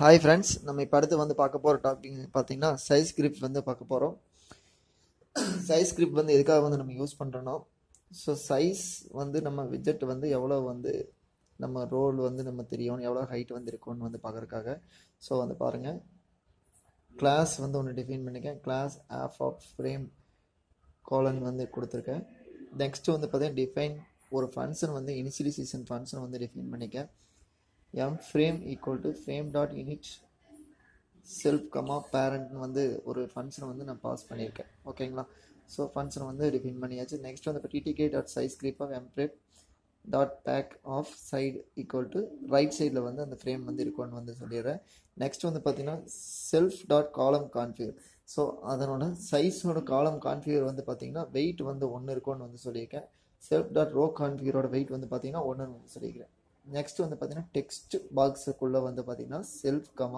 Hi friends, நம்ம இப்ப அடுத்து வந்து பார்க்க போற டாபிக் பாத்தீங்கன்னா சைஸ் கிரிப் வந்து பார்க்க போறோம். சைஸ் கிரிப் வந்து எதுக்காக வந்து நம்ம யூஸ் பண்றோம்னா சைஸ் வந்து நம்ம விட்ஜெட் வந்து எவ்வளவு வந்து நம்ம ரோல் வந்து நம்ம தெரியும் எவ்வளவு ஹைட் வந்து இருக்கும்னு வந்து பார்க்கறதுக்காக வந்து பாருங்க கிளாஸ் வந்து ஒன்னு டிஃபைன் பண்ணிருக்கேன். Class of of frame colon வந்து கொடுத்திருக்கேன். நெக்ஸ்ட் வந்து பாத்தீங்கன்னா டிஃபைன் ஒரு ஃபங்க்ஷன் வந்து இனிஷியலைசேஷன் ஃபங்க்ஷன் வந்து டிஃபைன் பண்ணிருக்கேன். m frame equal to frame dot init self comma parent வந்து ஒரு ஃபங்க்ஷன் வந்து நான் பாஸ் பண்ணியிருக்கேன். ஓகேங்களா? ஃபங்க்ஷன் வந்து டிஃபைன் பண்ணியாச்சு. நெக்ஸ்ட் வந்து ttk dot size grip of mprep dot pack of side equal to right சைடில் வந்து அந்த ஃப்ரேம் வந்து இருக்கும்னு வந்து சொல்லிடுறேன். நெக்ஸ்ட் வந்து பார்த்தீங்கன்னா செல்ஃப் டாட் காலம் கான்ஃபிகர். அதனோட சைஸோட காலம் கான்ஃபிகர் வந்து பார்த்தீங்கன்னா வெயிட் வந்து 1 இருக்கும்னு வந்து சொல்லியிருக்கேன். செல்ஃப் டாட் ரோ கான்ஃபிகரோட வெயிட் வந்து பார்த்தீங்கன்னா 1ன்னு வந்து சொல்லியிருக்கேன். நெக்ஸ்ட் வந்து பார்த்தீங்கன்னா டெக்ஸ்ட் பாக்ஸுக்குள்ள வந்து பார்த்தீங்கன்னா செல்ஃப் கமா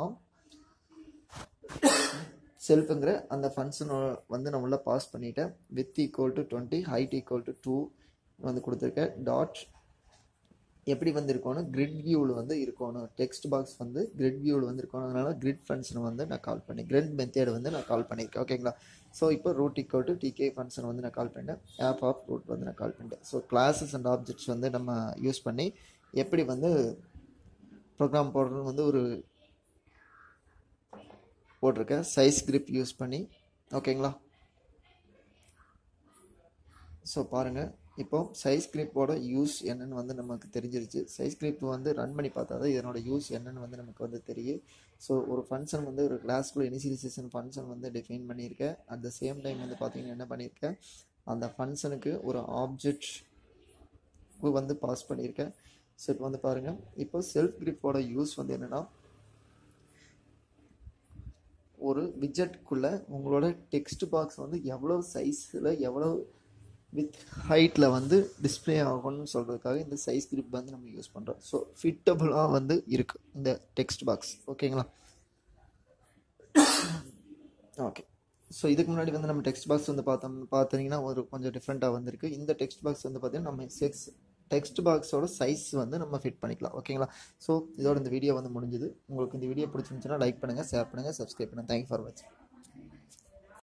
செல்ஃப்ங்கிற அந்த ஃபங்க்ஷன் வந்து நான் உள்ள பாஸ் பண்ணிட்டேன். Width equal to 20 height equal to 2 வந்து கொடுத்துருக்கேன். டாட் எப்படி வந்து இருக்கணும் கிரிட் வியூவில் வந்து இருக்கணும். டெக்ஸ்ட் பாக்ஸ் வந்து கிரிட் வியூவில் வந்து இருக்கணும். அதனால கிரிட் ஃபங்க்ஷன் வந்து நான் கால் பண்ணி கிரிட் மெத்தேட் வந்து நான் கால் பண்ணியிருக்கேன். ஓகேங்களா? இப்போ root equal to TK function வந்து நான் கால் பண்ணிட்டேன். ஆப் ஆஃப் ரூட் வந்து நான் கால் பண்ணிட்டேன். கிளாஸஸ் அண்ட் ஆப்ஜெக்ட்ஸ் வந்து நம்ம யூஸ் பண்ணி எப்படி வந்து ப்ரோக்ராம் போடுறது வந்து ஒரு போட்டிருக்கேன் சைஸ் கிரிப் யூஸ் பண்ணி. ஓகேங்களா? பாருங்க இப்போ சைஸ் கிரிப்போட யூஸ் என்னன்னு வந்து நமக்கு தெரிஞ்சிருச்சு. சைஸ் கிரிப் வந்து ரன் பண்ணி பார்த்தா தான் இதனோட யூஸ் என்னன்னு வந்து நமக்கு வந்து தெரியும். ஒரு ஃபங்க்ஷன் வந்து ஒரு கிளாஸ்க்குள்ள இனிஷியலைசேஷன் ஃபங்க்ஷன் வந்து டிஃபைன் பண்ணியிருக்கேன். அட் த சேம் டைம் வந்து பார்த்தீங்கன்னா என்ன பண்ணியிருக்கேன் அந்த ஃபங்க்ஷனுக்கு ஒரு ஆப்ஜெக்ட் வந்து பாஸ் பண்ணியிருக்கேன். இப்போ வந்து பாருங்க இப்போ செல்ஃப் கிரிப்போட யூஸ் வந்து என்னன்னா ஒரு விட்ஜெட்குள்ள உங்களோட டெக்ஸ்ட் பாக்ஸ் வந்து எவ்வளவு சைஸ்ல எவ்வளவு வித் ஹைட்ல வந்து டிஸ்பிளே ஆகும்னு சொல்றதுக்காக இந்த சைஸ் கிரிப் வந்து நம்ம யூஸ் பண்றோம். ஃபிட்டபிளா வந்து இருக்கு இந்த டெக்ஸ்ட் பாக்ஸ். ஓகேங்களா? ஓகே. இதுக்கு முன்னாடி வந்து நம்ம டெக்ஸ்ட் பாக்ஸ் வந்து பார்த்தீங்கன்னா ஒரு கொஞ்சம் டிஃப்ரெண்ட்டாக வந்திருக்கு. இந்த டெக்ஸ்ட் பாக்ஸ் வந்து பார்த்தீங்கன்னா நம்ம டெக்ஸ்ட் பாக்ஸோட சைஸ் வந்து நம்ம ஃபிட் பண்ணிக்கலாம். ஓகேங்களா? இதோட இந்த வீடியோ வந்து முடிஞ்சுது. உங்களுக்கு இந்த வீடியோ பிடிச்சிருந்துச்சுன்னா லைக் பண்ணுங்கள், ஷேர் பண்ணுங்கள், சப்ஸ்கிரைப் பண்ணுங்கள். தேங்க்யூ ஃபார் வாட்சிங்.